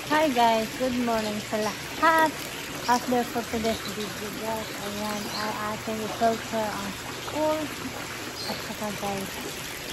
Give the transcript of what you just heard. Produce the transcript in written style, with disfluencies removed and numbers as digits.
Hi guys, good morning sa lahat. Out there for today's video guys. Ayan, ay ating i-filter ang school. At saka guys,